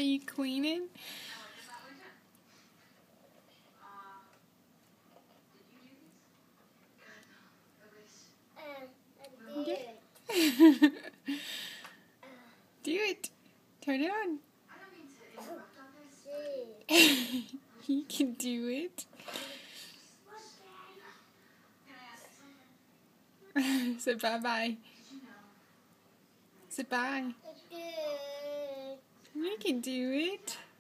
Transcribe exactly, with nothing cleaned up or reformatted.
you cleaning? Yeah. Do it. Turn it on. You can do it. Say bye-bye. Say bye. You can do it.